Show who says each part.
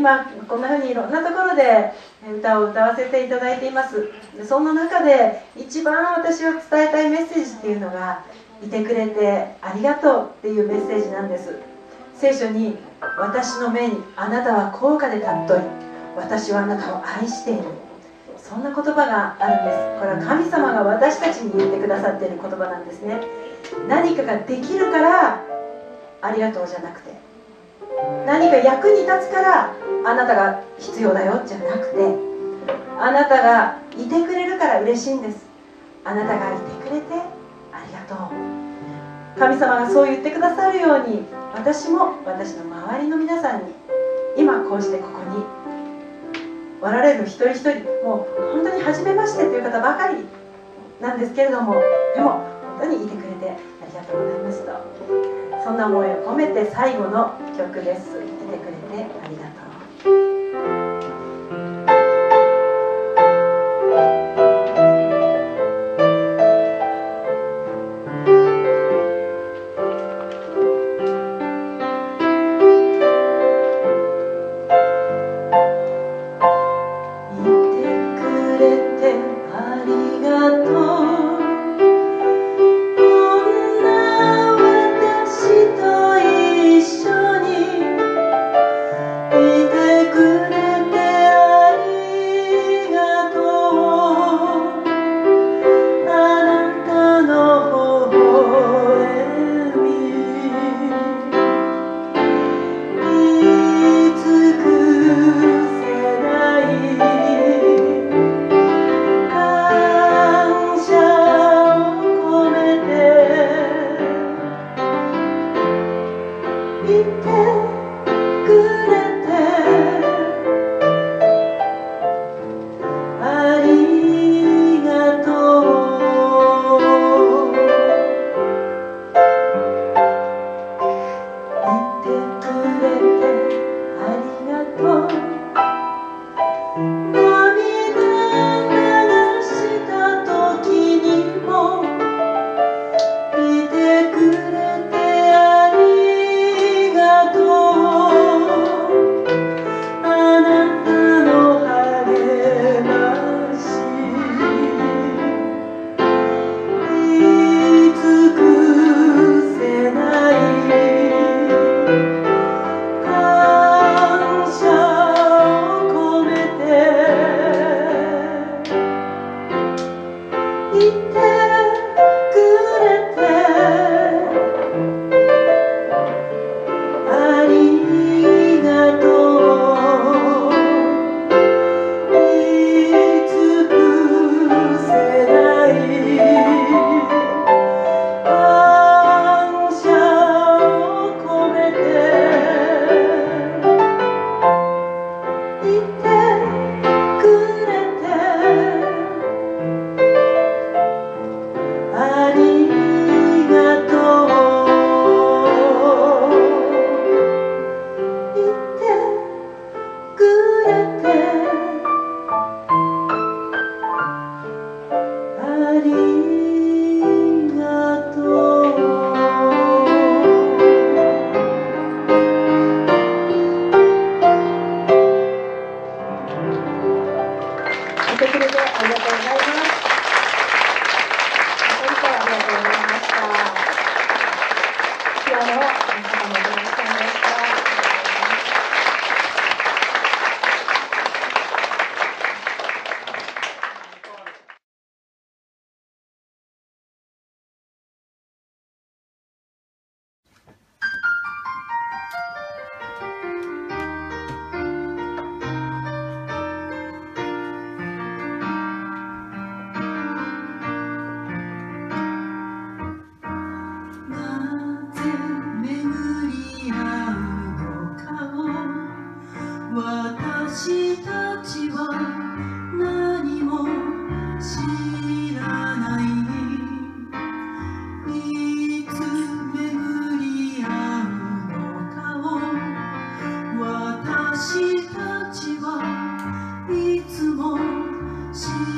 Speaker 1: 今こんなふうにいろんなところで歌を歌わせていただいています。そんな中で一番私を伝えたいメッセージっていうのが、いてくれてありがとうっていうメッセージなんです。聖書に、私の目にあなたは高価で尊い、私はあなたを愛している、そんな言葉があるんです。これは神様が私たちに言ってくださっている言葉なんですね。何かができるからありがとうじゃなくて、何か役に立つからあなたが必要だよじゃなくて、あなたがいてくれるから嬉しいんです。あなたがいてくれてありがとう。神様がそう言ってくださるように、私も私の周りの皆さんに、今こうしてここにおられる一人一人、もう本当に初めましてという方ばかりなんですけれども、でも本当にいてくれてありがとうございますと、そんな思いを込めて最後の曲です。いてくれてありがとう。
Speaker 2: 私たちはいつも